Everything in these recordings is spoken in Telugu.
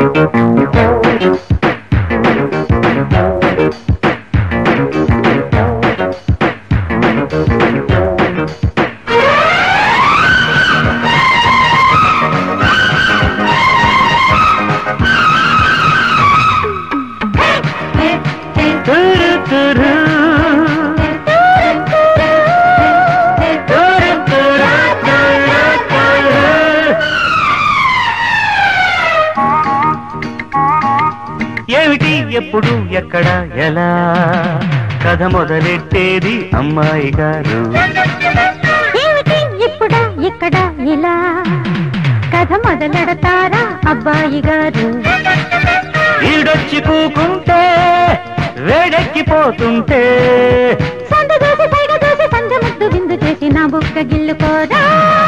ఏమిటి ఎప్పుడు ఎక్కడ ఎలా కథ మొదలెట్టేది అమ్మాయి గారు? ఏమిటి ఇప్పుడు ఎక్కడ ఎలా కథ మొదలెడతారా అబ్బాయి గారు? ఈడొచ్చి కూకుంటే వేడెక్కిపోతుంటే సంద దోసి సైడ దోసి సంజ ముద్దు విందు చేసి నా బుక్క గిల్లుకోరా.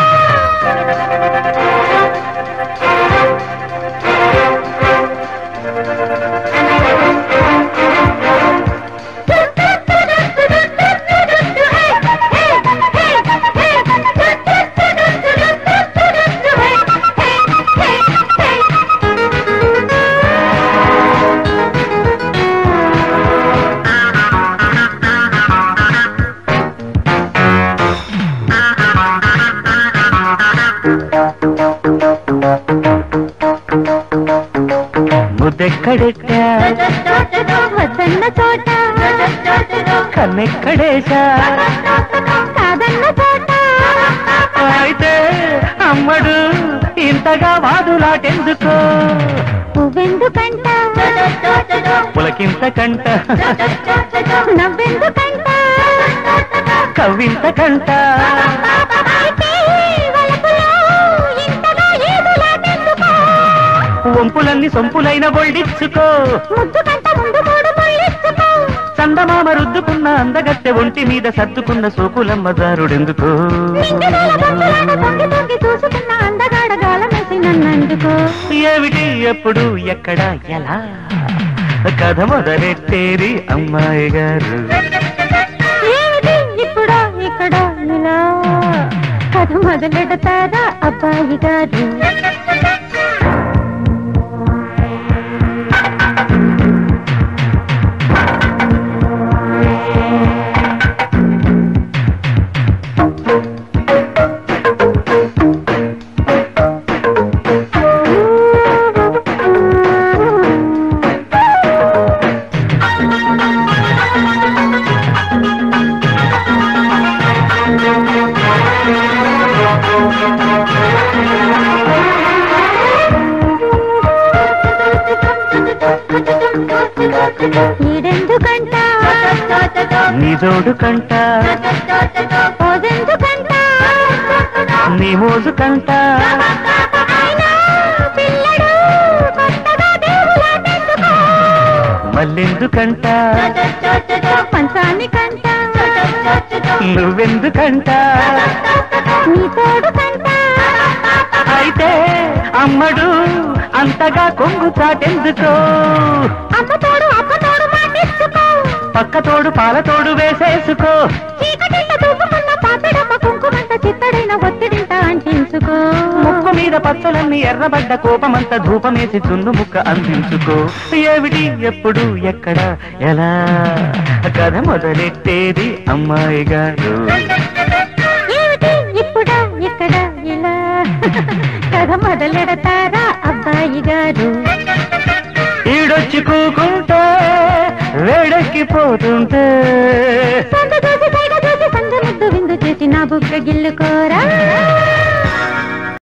ముద్దెక్కడెట్టా వద్దన్న చోట కన్నెక్కడేశా కాదన్న చోట అయితే అమ్మడు ఇంతగా వాదులాటెందుకో? పువ్వెందుకంట పులకింత కంట నవ్వెందుకంట కవ్వింత కంట వంపులన్నీ సొంపులైన ఒళ్ళిచ్చుకో. చందమామ రుద్దుకున్న అందగత్తె ఒంటి మీద సర్దుకున్న సోకులమ్మ దారుడెందుకో? ఏమిటి ఎప్పుడు ఎక్కడ ఎలా కథ మొదలెట్టేది అమ్మాయి గారు? ఇప్పుడు ఇక్కడ ఇలా కథ మొదలెడతారా అబ్బాయి గారు? ఈడెందుకంట నీ జోడు కంట పోదెందుకంట నీ మోజు కంట పిల్లడు కొత్తగా దేవులాటెందుకో? మళ్ళెందుకంట పంచానికంట నువ్వెందుకంట నీ తోడు కంట అయితే అమ్మడు అంతగా కొంగు చాటెందుకో? అమ్మ తోడు అమ్మ తోడు మాటిచ్చుకో. పక్క తోడు పాల తోడు వేసేసుకో. చీకటింట తూపుకున్న పాపిడమ్మ కుంకుమంత చిత్తడైన ఒత్తిడింట అంటించుకో. ముక్కు మీద పచ్చలన్నీ ఎర్రబడ్డ కోపమంత ధూపమేసి చున్ను ముక్క అందించుకో. ఏమిటి ఎప్పుడు ఎక్కడ ఎలా కథ మొదలెట్టేది అమ్మాయి గారు? ఏమిటి ఇప్పుడు ఇక్కడ ఇలా కథ మొదలెడతారా అబ్బాయి గారు? ఈడొచ్చి కూకుంటే వేడెక్కిపోతుంటే సంద దోసి సైడ దోసి సంజ ముద్దు విందు చేసి నా బుగ్గ గిల్లుకోరా.